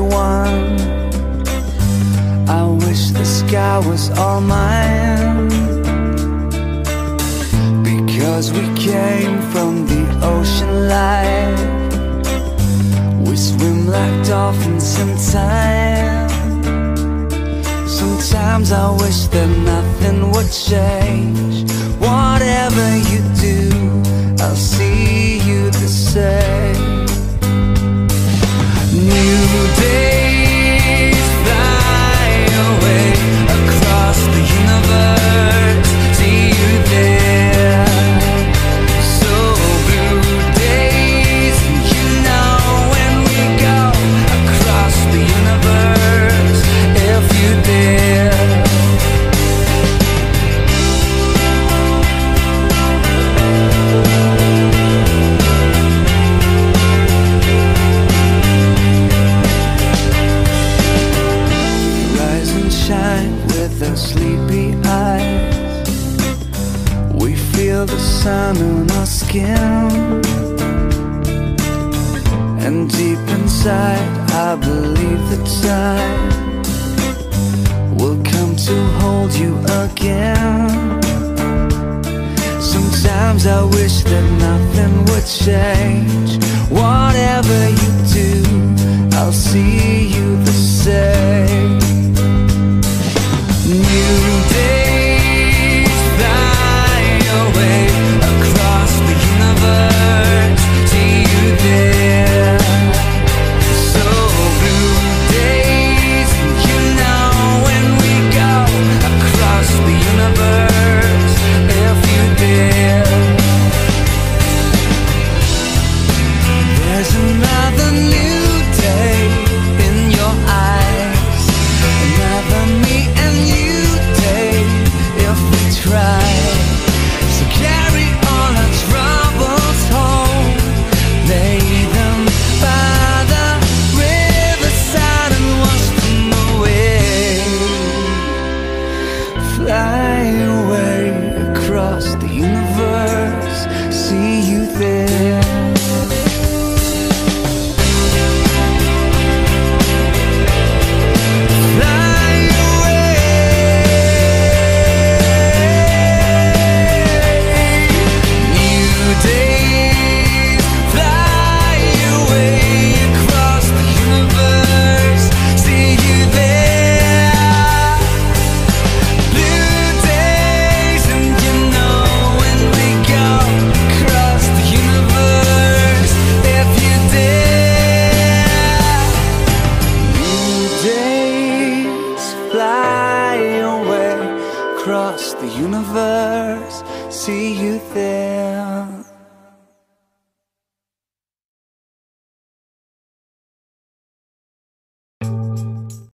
one. I wish the sky was all mine, because we came from the ocean light. We swim like dolphins in time. Sometimes I wish that nothing would change. Whatever you do, I'll see you the same. New days fly away across the universe. See you there. So blue days, you know, when we go across the universe, if you dare. With our sleepy eyes, we feel the sun on our skin, and deep inside I believe the time will come to hold you again. Sometimes I wish that nothing would change. Whatever you do, I'll see you the same. New days fly away across the universe. See you there. So blue days, you know, when we go across the universe, if you dare. There's another new day in your eyes, another me and you day if we try. So carry all our troubles home, lay them by the riverside and wash them away. Fly away across the universe, see you there. Across the universe, see you there.